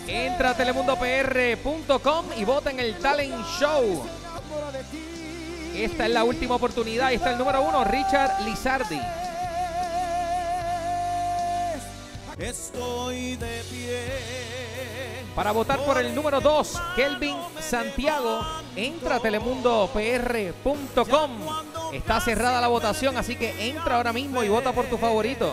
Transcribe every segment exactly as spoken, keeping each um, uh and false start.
Entra a telemundo p r punto com y vota en el Talent Show. Esta es la última oportunidad. Ahí está el número uno, Richard Lizardi. Estoy de pie. Para votar por el número dos, Kelvin Santiago, entra a telemundo p r punto com. Está cerrada la votación, así que entra ahora mismo y vota por tu favorito.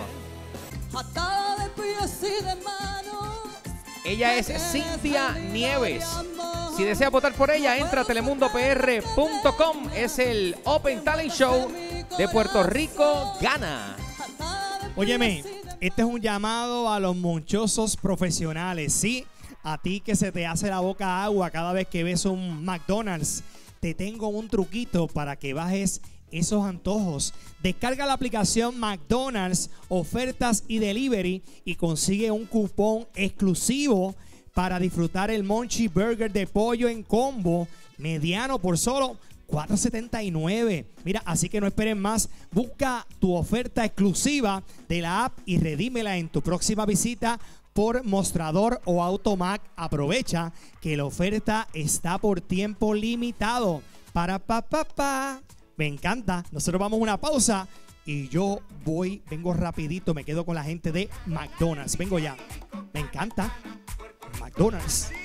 Ella es Cintia Nieves. Si deseas votar por ella, entra a telemundo p r punto com. Es el Open Talent Show de Puerto Rico Gana. Óyeme, este es un llamado a los monchosos profesionales, ¿sí? A ti que se te hace la boca agua cada vez que ves un McDonald's, te tengo un truquito para que bajes esos antojos. Descarga la aplicación McDonald's Ofertas y Delivery y consigue un cupón exclusivo para disfrutar el Monchi Burger de pollo en combo mediano por solo cuatro setenta y nueve. Mira, así que no esperen más. Busca tu oferta exclusiva de la app y redímela en tu próxima visita por mostrador o Automac. Aprovecha que la oferta está por tiempo limitado. Para pa pa pa. Me encanta. Nosotros vamos a una pausa y yo voy, vengo rapidito, me quedo con la gente de McDonald's. Vengo ya. Me encanta. McDonald's.